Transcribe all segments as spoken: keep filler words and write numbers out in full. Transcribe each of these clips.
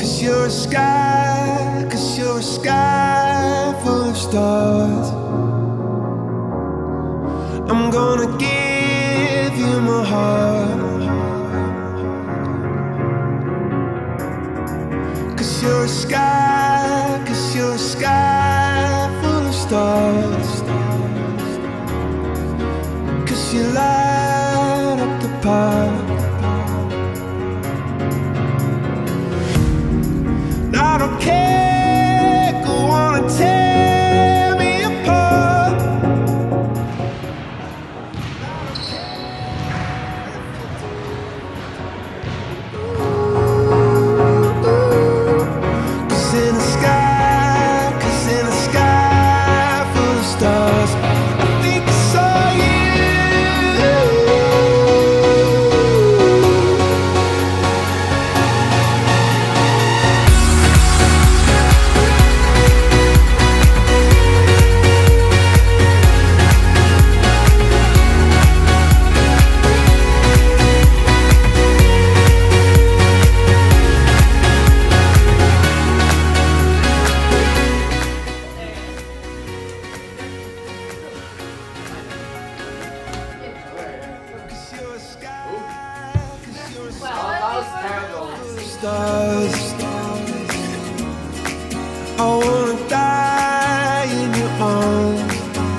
'Cause you're a sky, 'cause you're a sky full of stars. I'm gonna give you my heart. 'Cause you're a sky, 'cause you're a sky full of stars. 'Cause you light up the park. I don't care, go on and tear me apart. Cause in the sky, cause in the sky full of stars, I think I saw you. Stars, I wanna die in your arms.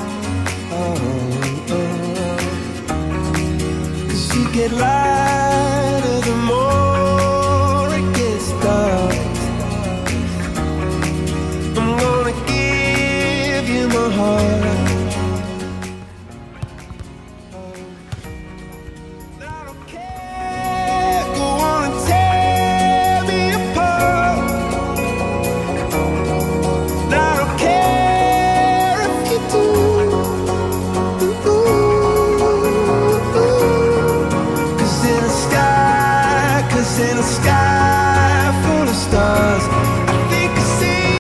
Oh, oh. 'Cause you get lighter the more it gets dark. I'm gonna give you my heart. In the sky